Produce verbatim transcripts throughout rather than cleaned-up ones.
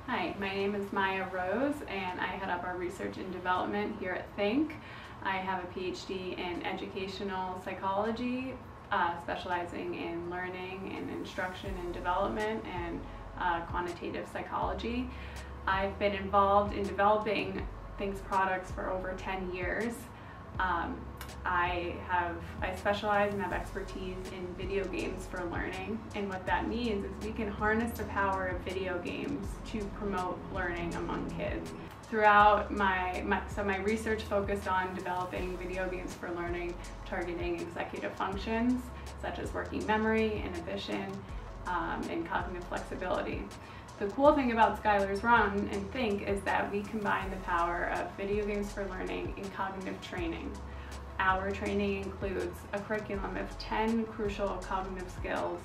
Hi, my name is Maya Rose and I head up our research and development here at THYNK. I have a P H D in educational psychology, uh, specializing in learning and instruction and development and uh, quantitative psychology. I've been involved in developing THYNK's products for over ten years. Um, I have I specialize and have expertise in video games for learning, and what that means is we can harness the power of video games to promote learning among kids. Throughout my, my so my research focused on developing video games for learning, targeting executive functions such as working memory, inhibition, um, and cognitive flexibility. The cool thing about Skylar's Run and THYNK is that we combine the power of video games for learning and cognitive training. Our training includes a curriculum of ten crucial cognitive skills,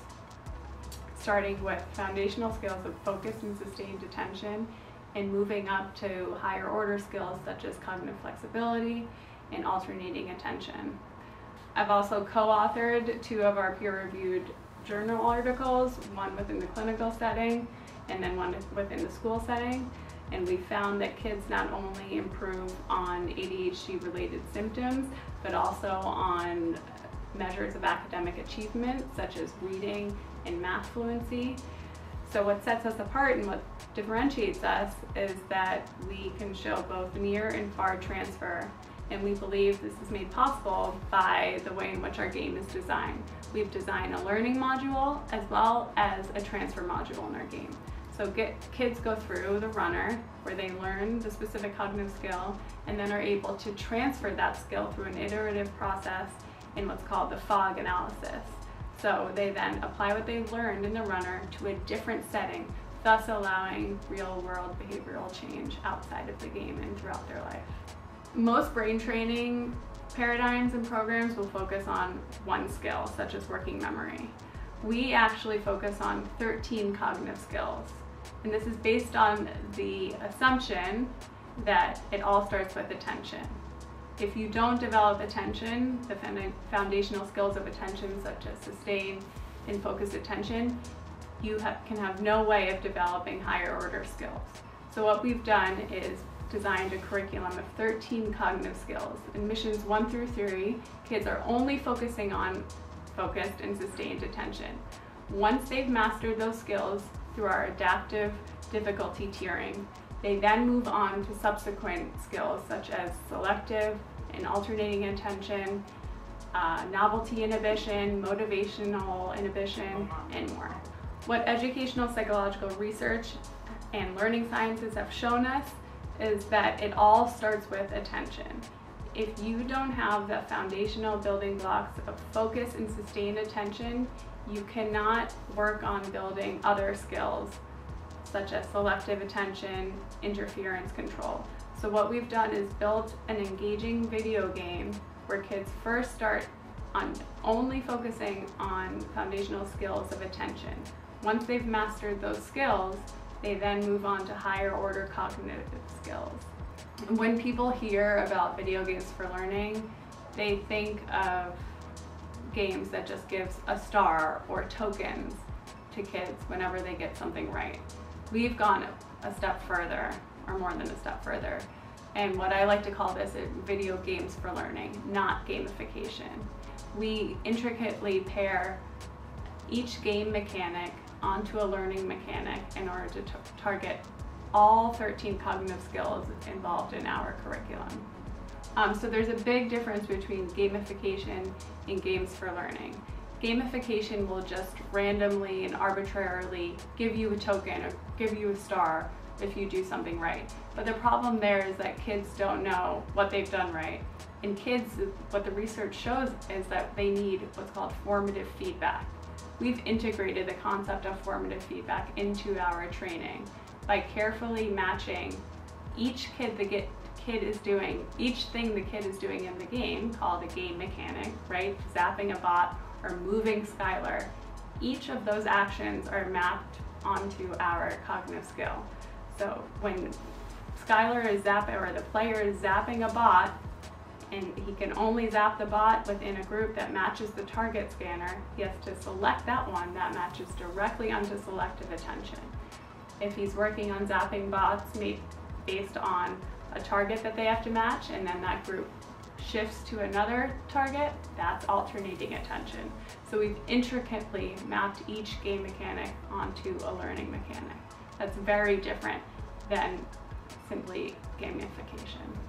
starting with foundational skills of focus and sustained attention, and moving up to higher order skills such as cognitive flexibility and alternating attention. I've also co-authored two of our peer-reviewed journal articles, one within the clinical setting and then one within the school setting. And we found that kids not only improve on A D H D related symptoms, but also on measures of academic achievement, such as reading and math fluency. So what sets us apart and what differentiates us is that we can show both near and far transfer. And we believe this is made possible by the way in which our game is designed. We've designed a learning module as well as a transfer module in our game. So get, kids go through the runner where they learn the specific cognitive skill and then are able to transfer that skill through an iterative process in what's called the fog analysis. So they then apply what they've learned in the runner to a different setting, thus allowing real-world behavioral change outside of the game and throughout their life. Most brain training paradigms and programs will focus on one skill, such as working memory. We actually focus on thirteen cognitive skills. And this is based on the assumption that it all starts with attention. If you don't develop attention, the foundational skills of attention such as sustained and focused attention, you ha can have no way of developing higher order skills. So what we've done is designed a curriculum of thirteen cognitive skills. In missions one through three, kids are only focusing on focused and sustained attention. Once they've mastered those skills through our adaptive difficulty tiering, they then move on to subsequent skills such as selective and alternating attention, uh, novelty inhibition, motivational inhibition, and more. What educational psychological research and learning sciences have shown us is that it all starts with attention. If you don't have the foundational building blocks of focus and sustained attention, you cannot work on building other skills such as selective attention, interference control. So what we've done is built an engaging video game where kids first start on only focusing on foundational skills of attention. Once they've mastered those skills, they then move on to higher order cognitive skills. When people hear about video games for learning, they think of games that just gives a star or tokens to kids whenever they get something right. We've gone a step further, or more than a step further, and what I like to call this is video games for learning, not gamification. We intricately pair each game mechanic onto a learning mechanic in order to target all thirteen cognitive skills involved in our curriculum. Um, so there's a big difference between gamification and games for learning. Gamification will just randomly and arbitrarily give you a token or give you a star if you do something right. But the problem there is that kids don't know what they've done right. And kids, what the research shows is that they need what's called formative feedback. We've integrated the concept of formative feedback into our training by carefully matching each kid the get, kid is doing, each thing the kid is doing in the game, called a game mechanic, right? Zapping a bot or moving Skylar. Each of those actions are mapped onto our cognitive skill. So when Skylar is zapping, or the player is zapping a bot, and he can only zap the bot within a group that matches the target scanner, he has to select that one that matches directly onto selective attention. If he's working on zapping bots made based on a target that they have to match, and then that group shifts to another target, that's alternating attention. So we've intricately mapped each game mechanic onto a learning mechanic. That's very different than simply gamification.